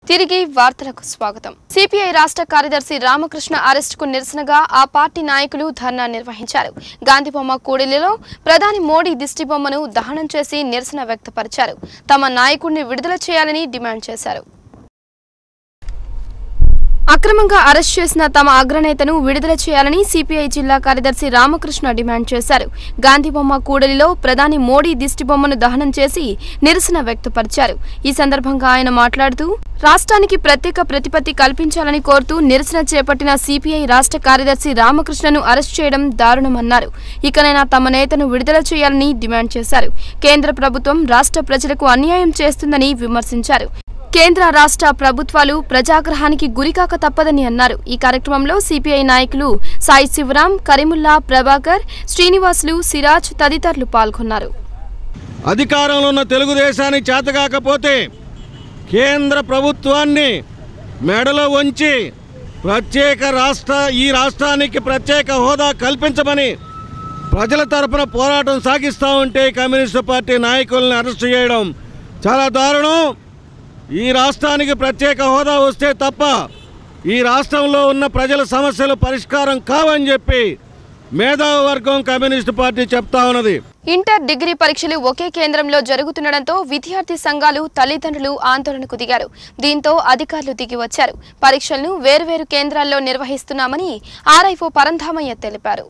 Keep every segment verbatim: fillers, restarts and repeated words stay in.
తిరిగి వార్తలకు స్వాగతం. సిపిఐ రాష్ట్ర కార్యదర్శి రామకృష్ణ అరెస్టుకు నిరసనగా ఆ పార్టీ నాయకులు ధర్నా నిర్వహించారు. గాంధీబొమ్మ కూడలిలో ప్రధాని మోడీ దిష్టిబొమ్మను దహనం చేసి నిరసన వ్యక్తపరిచారు. తమ నాయకుడిని విడుదల చేయాలని డిమాండ్ చేశారు. అక్రమంగా అరెస్ట్ చేసిన తమ అగ్రనేతను విడుదల చేయాలని సిపిఐ జిల్లా కార్యదర్శి రామకృష్ణ డిమాండ్ చేశారు. గాంధీబొమ్మ కూడలిలో ప్రధాని మోడీ దిష్టిబొమ్మను దహనం చేసి నిరసన వ్యక్తపరిచారు. ఈ సందర్భంగా ఆయన మాట్లాడుతూ రాష్ట్రానికి ప్రత్యేక ప్రతిపత్తి కల్పించాలని కోరుతూ నిరసన చేపట్టిన సిపిఐ రాష్ట్ర కార్యదర్శి రామకృష్ణను అరెస్ట్ చేయడం దారుణమన్నారు. ఇకనైనా తమ నేతను విడుదల చేయాలని డిమాండ్ చేశారు. కేంద్ర ప్రభుత్వం రాష్ట్ర ప్రజలకు అన్యాయం చేస్తుందని విమర్శించారు. కేంద్ర రాష్ట్ర ప్రభుత్వాలు ప్రజాగ్రహానికి గురికాక తప్పదని అన్నారు. ఈ కార్యక్రమంలో సిపిఐ నాయకులు సాయి శివరాం, కరీముల్లా, ప్రభాకర్, శ్రీనివాసులు, సిరాజ్ తదితరులు పాల్గొన్నారు. అధికారంలో ఉన్న తెలుగుదేశానికి చేతకాకపోతే కేంద్ర ప్రభుత్వాన్ని మెడలో వంచి ప్రత్యేక రాష్ట్ర ఈ రాష్ట్రానికి ప్రత్యేక హోదా కల్పించమని ప్రజల తరపున పోరాటం సాగిస్తూ ఉంటే కమ్యూనిస్టు పార్టీ నాయకుల్ని అరెస్ట్ చేయడం చాలా దారుణం. ఈ రాష్ట్రానికి ప్రత్యేక హోదా వస్తే తప్ప ఈ రాష్ట్రంలో ఉన్న ప్రజల సమస్యలు పరిష్కారం కావని చెప్పి మేధావి వర్గం కమ్యూనిస్టు పార్టీ చెప్తా ఉన్నది. ఇంటర్, డిగ్రీ పరీక్షలు ఒకే కేంద్రంలో జరుగుతుండటంతో విద్యార్థి సంఘాలు, తల్లిదండ్రులు ఆందోళనకు దిగారు. దీంతో అధికారులు దిగి వచ్చారు. పరీక్షలను వేర్వేరు కేంద్రాల్లో నిర్వహిస్తున్నామని ఆర్ఐఓ పరంధామయ్య తెలిపారు.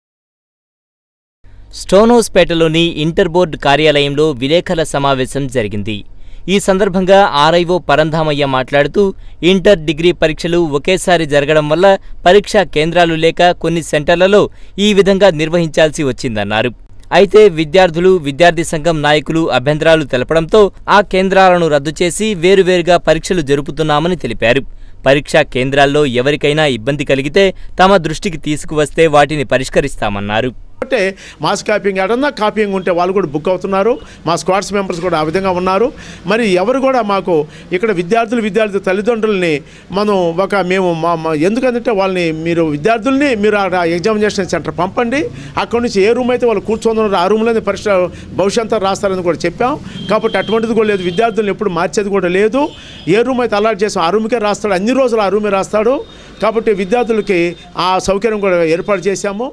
స్టోనోస్పేటలోని ఇంటర్ బోర్డు కార్యాలయంలో విలేకరుల సమావేశం జరిగింది. ఈ సందర్భంగా ఆర్ఐఓ పరంధామయ్య మాట్లాడుతూ ఇంటర్, డిగ్రీ పరీక్షలు ఒకేసారి జరగడం వల్ల పరీక్షా కేంద్రాలు లేక కొన్ని సెంటర్లలో ఈ విధంగా నిర్వహించాల్సి వచ్చిందన్నారు. అయితే విద్యార్థులు, విద్యార్థి సంఘం నాయకులు అభ్యంతరాలు తెలపడంతో ఆ కేంద్రాలను రద్దు చేసి వేరువేరుగా పరీక్షలు జరుపుతున్నామని తెలిపారు. పరీక్షా కేంద్రాల్లో ఎవరికైనా ఇబ్బంది కలిగితే తమ దృష్టికి తీసుకువస్తే వాటిని పరిష్కరిస్తామన్నారు. అంటే మాస్ కాపీయింగ్ ఏడన్నా కాపీయింగ్ ఉంటే వాళ్ళు కూడా బుక్ అవుతున్నారు. మా స్క్వాడ్స్ మెంబర్స్ కూడా ఆ విధంగా ఉన్నారు. మరి ఎవరు కూడా మాకు ఇక్కడ విద్యార్థులు విద్యార్థి తల్లిదండ్రులని మనం ఒక మేము మా ఎందుకంటే వాళ్ళని మీరు విద్యార్థుల్ని మీరు ఆ ఎగ్జామినేషన్ సెంటర్ పంపండి, అక్కడి నుంచి ఏ రూమ్ అయితే వాళ్ళు కూర్చొని ఆ రూమ్లోనే పరీక్ష భవిష్యత్తు రాస్తారని కూడా చెప్పాం. కాబట్టి అటువంటిది కూడా లేదు. విద్యార్థులను ఎప్పుడు మార్చేది కూడా లేదు. ఏ రూమ్ అయితే అలాట్ చేసాం ఆ రూమ్కే రాస్తాడు, అన్ని రోజులు ఆ రూమే రాస్తాడు. కాబట్టి విద్యార్థులకి ఆ సౌకర్యం కూడా ఏర్పాటు చేశాము.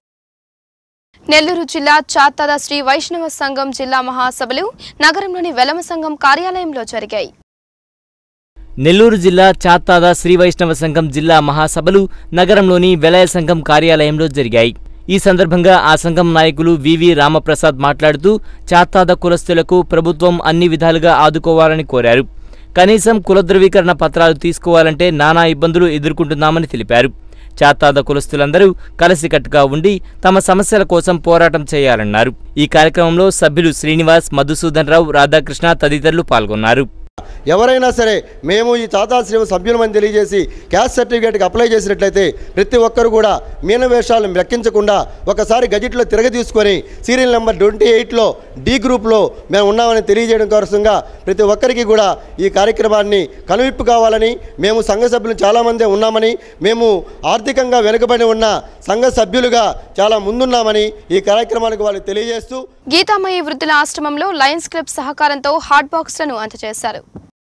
నెల్లూరు జిల్లా చాత్తాద శ్రీ వైష్ణవ సంఘం జిల్లా మహాసభలు నగరంలోని వెలమ సంఘం కార్యాలయంలో జరిగాయి. నెల్లూరు జిల్లా చాత్తాద శ్రీ వైష్ణవ సంఘం జిల్లా మహాసభలు నగరంలోని వెలయ సంఘం కార్యాలయంలో జరిగాయి. ఈ సందర్భంగా ఆ సంఘం నాయకులు వివి రామప్రసాద్ మాట్లాడుతూ చాత్తాద కులస్తులకు ప్రభుత్వం అన్ని విధాలుగా ఆదుకోవాలని కోరారు. కనీసం కుల ధృవీకరణ పత్రాలు తీసుకోవాలంటే నానా ఇబ్బందులు ఎదుర్కొంటున్నామని తెలిపారు. చాత్తాద కులస్తులందరూ కలిసికట్టుగా ఉండి తమ సమస్యల కోసం పోరాటం చేయాలన్నారు. ఈ కార్యక్రమంలో సభ్యులు శ్రీనివాస్, మధుసూదన్ రావు, రాధాకృష్ణ తదితరులు పాల్గొన్నారు. ఎవరైనా సరే మేము ఈ తాతాశ్రీమ సభ్యులమని తెలియజేసి క్యాస్ట్ సర్టిఫికేట్కి అప్లై చేసినట్లయితే ప్రతి ఒక్కరు కూడా మీనవేషాలను లెక్కించకుండా ఒకసారి గజెట్లో తిరగదీసుకొని సీరియల్ నెంబర్ ట్వంటీ ఎయిట్లో డి గ్రూప్లో మేము ఉన్నామని తెలియజేయడం కోసంగా ప్రతి ఒక్కరికి కూడా ఈ కార్యక్రమాన్ని కనువిప్పు కావాలని, మేము సంఘ సభ్యులు చాలామంది ఉన్నామని, మేము ఆర్థికంగా వెనుకబడి ఉన్న సంఘ సభ్యులుగా చాలా ముందున్నామని ఈ కార్యక్రమానికి వాళ్ళు తెలియజేస్తూ గీతామయ్య వృద్ధుల ఆశ్రమంలో లయన్స్ క్లబ్ సహకారంతో హాట్ బాక్స్లను అందజేశారు.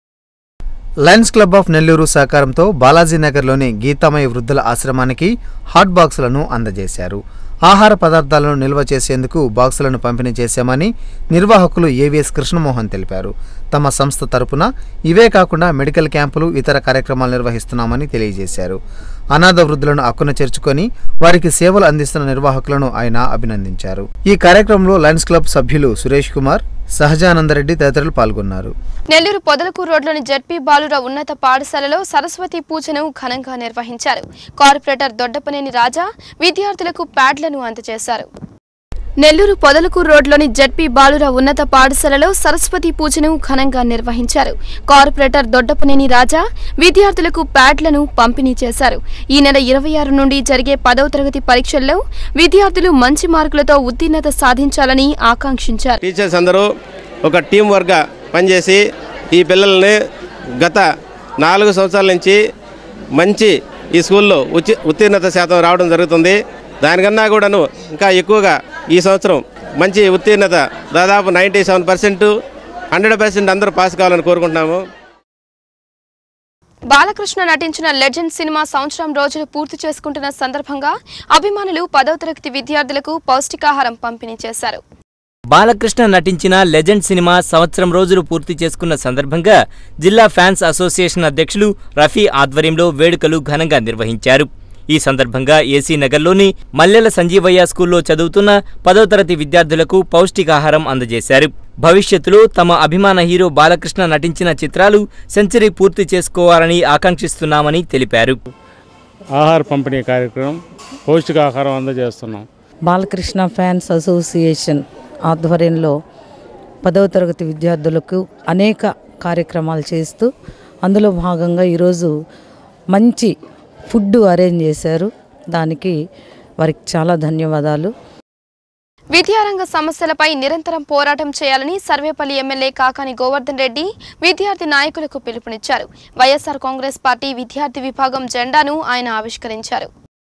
లయన్స్ క్లబ్ ఆఫ్ నెల్లూరు సహకారంతో బాలాజీనగర్లోని గీతామయ్య వృద్ధుల ఆశ్రమానికి హాట్ బాక్సులను అందజేశారు. ఆహార పదార్థాలను నిల్వ చేసేందుకు బాక్సులను పంపిణీ చేశామని నిర్వాహకులు ఏవిఎస్ కృష్ణమోహన్ తెలిపారు. తమ సంస్థ తరపున ఇవే కాకుండా మెడికల్ క్యాంపులు, ఇతర కార్యక్రమాలు నిర్వహిస్తున్నామని తెలియజేశారు. అనాథ వృద్ధులను అక్కున చేర్చుకొని వారికి సేవలు అందిస్తున్న నిర్వాహకులను ఆయన అభినందించారు. ఈ కార్యక్రమంలో లయన్స్ క్లబ్ సభ్యులు సురేష్ కుమార్, సహజానందరెడ్డి తదితరులు పాల్గొన్నారు. నెల్లూరు పొదలకూరు రోడ్లోని జడ్పీ బాలుర ఉన్నత పాఠశాలలో సరస్వతి పూజను ఘనంగా నిర్వహించారు. కార్పొరేటర్ దొడ్డపనేని రాజా విద్యార్థులకు ప్యాడ్లను అందజేశారు. నెల్లూరు పొదలకూరు రోడ్లోని జడ్పీ బాలుర ఉన్నత పాఠశాలలో సరస్వతి పూజను ఘనంగా నిర్వహించారు. కార్పొరేటర్ దొడ్డపనేని రాజా విద్యార్థులకు ప్యాడ్లను పంపిణీ చేశారు. ఈ నెల ఇరవై ఆరు నుండి జరిగే పదవ తరగతి పరీక్షల్లో విద్యార్థులు మంచి మార్కులతో ఉత్తీర్ణత సాధించాలని ఆకాంక్షించారు. టీచర్స్ అందరూ ఒక టీం వర్క్గా పనిచేసి ఈ పిల్లల్ని గత నాలుగు సంవత్సరాల నుంచి మంచి ఈ స్కూల్లో ఉచి ఉత్తీర్ణత శాతం రావడం జరుగుతుంది. దానికన్నా కూడాను ఇంకా ఎక్కువగా ఈ సంవత్సరం మంచి ఉత్తీర్ణత దాదాపు ninety seven percent hundred percent అందరూ పాస్ కావాలని కోరుకుంటున్నాము. బాలకృష్ణ నటించిన లెజెండ్ సినిమా సంవత్సరం రోజులు పూర్తి చేసుకుంటున్న సందర్భంగా అభిమానులు పదవ తరగతి విద్యార్థులకు పౌష్టికాహారం పంపిణీ చేశారు. బాలకృష్ణ నటించిన లెజెండ్ సినిమా సంవత్సరం రోజులు పూర్తి చేసుకున్న సందర్భంగా జిల్లా ఫ్యాన్స్ అసోసియేషన్ అధ్యక్షులు రఫీ ఆధ్వర్యంలో వేడుకలు ఘనంగా నిర్వహించారు. ఈ సందర్భంగా ఏసీ నగర్లోని మల్లెల సంజీవయ్య స్కూల్లో చదువుతున్న పదవ తరగతి విద్యార్థులకు పౌష్టికాహారం అందజేశారు. భవిష్యత్తులో తమ అభిమాన హీరో బాలకృష్ణ నటించిన చిత్రాలు సెంచరీ పూర్తి చేసుకోవాలని ఆకాంక్షిస్తున్నామని తెలిపారు. ఆహార పంపిణీ కార్యక్రమం పౌష్టికాహారం అందజేస్తున్నాం. బాలకృష్ణ ఫ్యాన్స్ అసోసియేషన్ ఆధ్వర్యంలో పదవ తరగతి విద్యార్థులకు అనేక కార్యక్రమాలు చేస్తూ అందులో భాగంగా ఈరోజు మంచి ఫుడ్ అరేంజ్ చేశారు. దానికి వారికి చాలా ధన్యవాదాలు. విద్యారంగ సమస్యలపై నిరంతరం పోరాటం చేయాలని సర్వేపల్లి ఎమ్మెల్యే కాకాని గోవర్ధన్ రెడ్డి విద్యార్థి నాయకులకు పిలుపునిచ్చారు. వైఎస్ఆర్ కాంగ్రెస్ పార్టీ విద్యార్థి విభాగం జెండాను ఆయన ఆవిష్కరించారు.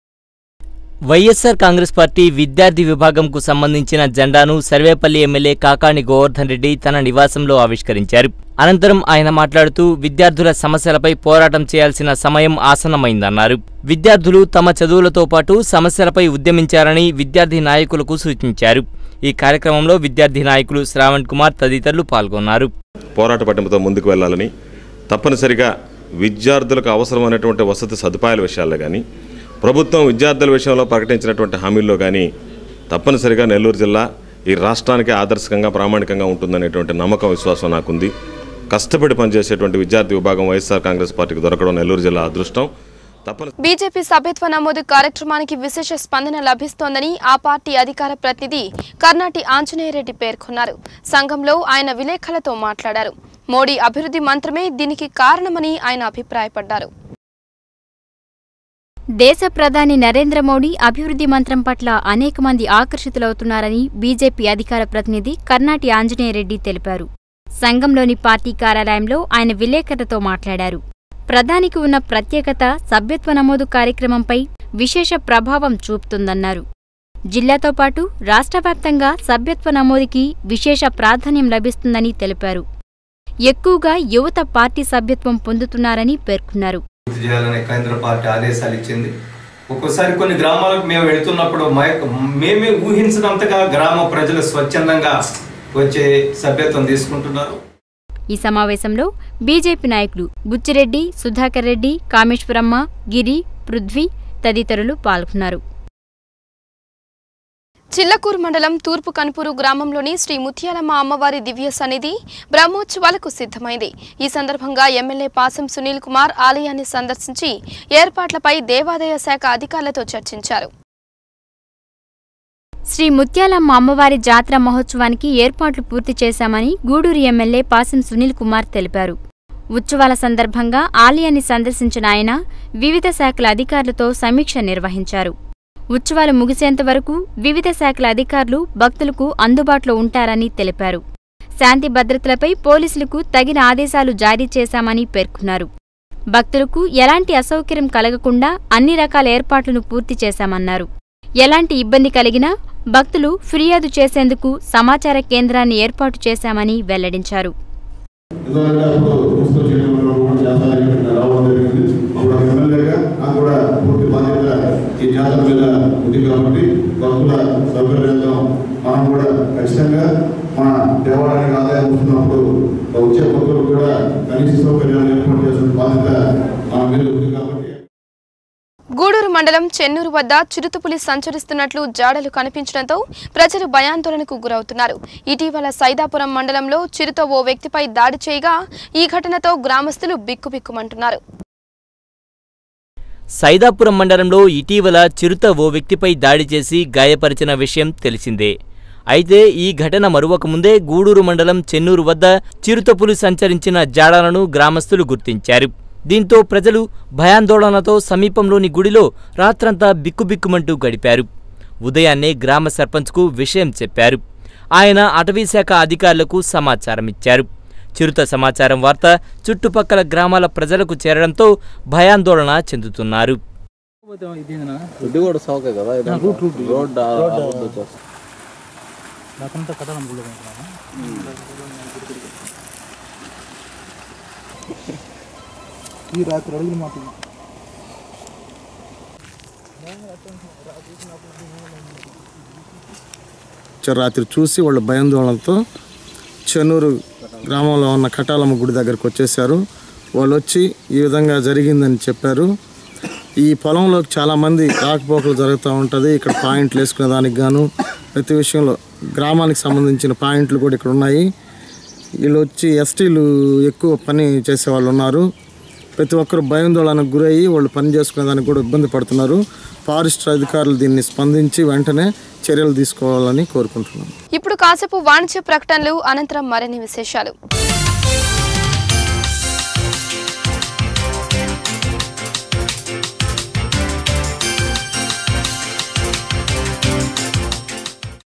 వైఎస్ఆర్ కాంగ్రెస్ పార్టీ విద్యార్థి విభాగంకు సంబంధించిన జెండాను సర్వేపల్లి ఎమ్మెల్యే కాకాని గోవర్ధన్ రెడ్డి తన నివాసంలో ఆవిష్కరించారు. అనంతరం ఆయన మాట్లాడుతూ విద్యార్థుల సమస్యలపై పోరాటం చేయాల్సిన సమయం ఆసన్నమైందన్నారు. విద్యార్థులు తమ చదువులతో పాటు సమస్యలపై ఉద్యమించారని విద్యార్థి నాయకులకు సూచించారు. ఈ కార్యక్రమంలో విద్యార్థి నాయకులు శ్రావణ్ కుమార్ తదితరులు పాల్గొన్నారు. పోరాట పటిమతో ముందుకు వెళ్లాలని, తప్పనిసరిగా విద్యార్థులకు అవసరమైనటువంటి వసతి సదుపాయాల విషయాల్లో కానీ, ప్రభుత్వం విద్యార్థుల విషయంలో ప్రకటించినటువంటి హామీల్లో కానీ తప్పనిసరిగా నెల్లూరు జిల్లా ఈ రాష్ట్రానికి ఆదర్శకంగా ప్రామాణికంగా ఉంటుందనేటువంటి నమ్మకం, విశ్వాసం నాకుంది. కష్టపడి పనిచేసేటువంటి విద్యార్థి విభాగం వైఎస్ఆర్ కాంగ్రెస్ పార్టీకి దొరకడం నెల్లూరు జిల్లా అదృష్టం. బీజేపీ సభ్యత్వ నమోదు కార్యక్రమానికి విశేష స్పందన లభిస్తోందని ఆ పార్టీ అధికార ప్రతినిధి కర్నాటి ఆంజనేయరెడ్డి పేర్కొన్నారు. సంఘంలో ఆయన విలేకరులతో మాట్లాడారు. మోడీ అభివృద్ధి మంత్రమే దీనికి కారణమని ఆయన అభిప్రాయపడ్డారు. దేశ ప్రధాని నరేంద్ర మోడీ అభివృద్ధి మంత్రం పట్ల అనేక మంది ఆకర్షితులవుతున్నారని బీజేపీ అధికార ప్రతినిధి కర్నాటి ఆంజనేయరెడ్డి తెలిపారు. సంఘంలోని పార్టీ కార్యాలయంలో ఆయన విలేకరులతో మాట్లాడారు. ప్రధానికి ఉన్న ప్రత్యేకత సభ్యత్వ నమోదు కార్యక్రమంపై విశేష ప్రభావం చూపుతుందన్నారు. జిల్లాతో పాటు రాష్ట్ర వ్యాప్తంగా సభ్యత్వ నమోదుకి విశేష ప్రాధాన్యం లభిస్తుందని తెలిపారు. ఎక్కువగా యువత పార్టీ సభ్యత్వం పొందుతున్నారని పేర్కొన్నారు. చేయాలనే కేంద్ర పార్టీ ఆదేశాలు ఇచ్చింది. ఒక్కోసారి కొన్ని గ్రామాలకు మేము వెళుతున్నప్పుడు మేమే ఊహించినంతగా గ్రామ ప్రజలు స్వచ్ఛందంగా వచ్చే సభ్యత్వం తీసుకుంటున్నారు. ఈ సమావేశంలో బీజేపీ నాయకులు బుచ్చిరెడ్డి, సుధాకర్ రెడ్డి, కామేశ్వరమ్మ, గిరి, పృథ్వీ తదితరులు పాల్గొన్నారు. చిల్లకూరు మండలం తూర్పు కనుపూరు గ్రామంలోని శ్రీ ముత్యాలమ్మ అమ్మవారి దివ్య సన్నిధి బ్రహ్మోత్సవాలకు సిద్ధమైంది. ఈ సందర్భంగా ఎమ్మెల్యే పాసం సునీల్ కుమార్ ఆలయాన్ని సందర్శించి ఏర్పాట్లపై దేవాదాయ శాఖ అధికారులతో చర్చించారు. శ్రీ ముత్యాలమ్మ అమ్మవారి జాతర మహోత్సవానికి ఏర్పాట్లు పూర్తి చేశామని గూడూరు ఎమ్మెల్యే పాసం సునీల్ కుమార్ తెలిపారు. ఉత్సవాల సందర్భంగా ఆలయాన్ని సందర్శించిన ఆయన వివిధ శాఖల అధికారులతో సమీక్ష నిర్వహించారు. ఉత్సవాలు ముగిసేంత వరకు వివిధ శాఖల అధికారులు భక్తులకు అందుబాటులో ఉంటారని తెలిపారు. శాంతి భద్రతలపై పోలీసులకు తగిన ఆదేశాలు జారీ చేశామని పేర్కొన్నారు. భక్తులకు ఎలాంటి అసౌకర్యం కలగకుండా అన్ని రకాల ఏర్పాట్లను పూర్తి చేశామన్నారు. ఎలాంటి ఇబ్బంది కలిగినా భక్తులు ఫిర్యాదు చేసేందుకు సమాచార కేంద్రాన్ని ఏర్పాటు చేశామని వెల్లడించారు. గూడూరు మండలం చెన్నూరు వద్ద చిరుతపులి సంచరిస్తున్నట్లు జాడలు కనిపించడంతో ప్రజలు భయాందోళనకు గురవుతున్నారు. ఇటీవల సైదాపురం మండలంలో చిరుత ఓ వ్యక్తిపై దాడి చేయగా ఈ ఘటనతో గ్రామస్తులు బిక్కుబిక్కుమంటున్నారు. సైదాపురం మండలంలో ఇటీవల చిరుత ఓ వ్యక్తిపై దాడి చేసి గాయపరిచిన విషయం తెలిసిందే. అయితే ఈ ఘటన మరువకముందే గూడూరు మండలం చెన్నూరు వద్ద చిరుతపులి సంచరించిన జాడలను గ్రామస్తులు గుర్తించారు. దీంతో ప్రజలు భయాందోళనతో సమీపంలోని గుడిలో రాత్రంతా బిక్కుబిక్కుమంటూ గడిపారు. ఉదయాన్నే గ్రామ సర్పంచ్కు విషయం చెప్పారు. ఆయన అటవీశాఖ అధికారులకు సమాచారమిచ్చారు. చిరుత సమాచారం వార్త చుట్టుపక్కల గ్రామాల ప్రజలకు చేరడంతో భయాందోళన చెందుతున్నారు. ఈ రాత్రి అడుగులు మాత్రం రాత్రి చూసి వాళ్ళ భయాందోళనతో చెన్నూరు గ్రామంలో ఉన్న కటాలమ్మ గుడి దగ్గరకు వచ్చేసారు. వాళ్ళు వచ్చి ఈ విధంగా జరిగిందని చెప్పారు. ఈ పొలంలో చాలామంది రాకపోకలు జరుగుతూ ఉంటుంది. ఇక్కడ పాయింట్లు వేసుకునే దానికి గాను ప్రతి విషయంలో గ్రామానికి సంబంధించిన పాయింట్లు కూడా ఇక్కడ ఉన్నాయి. వీళ్ళు వచ్చి ఎస్టీలు ఎక్కువ పని చేసేవాళ్ళు ఉన్నారు. ప్రతి ఒక్కరు భయాందోళనకు గురయ్యి వాళ్ళు పని చేసుకునే దానికి కూడా ఇబ్బంది పడుతున్నారు. ఫారెస్ట్ అధికారులు దీన్ని స్పందించి వెంటనే చర్యలు తీసుకోవాలని కోరుకుంటున్నాం. ఇప్పుడు కాసేపు వాణిజ్య ప్రకటనలు అనంతరం మరిన్ని విశేషాలు.